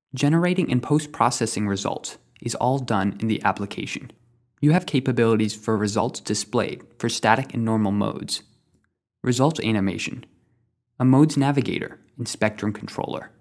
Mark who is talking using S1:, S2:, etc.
S1: Generating and post-processing results is all done in the application. You have capabilities for results displayed for static and normal modes. Results animation, a modes navigator and spectrum controller.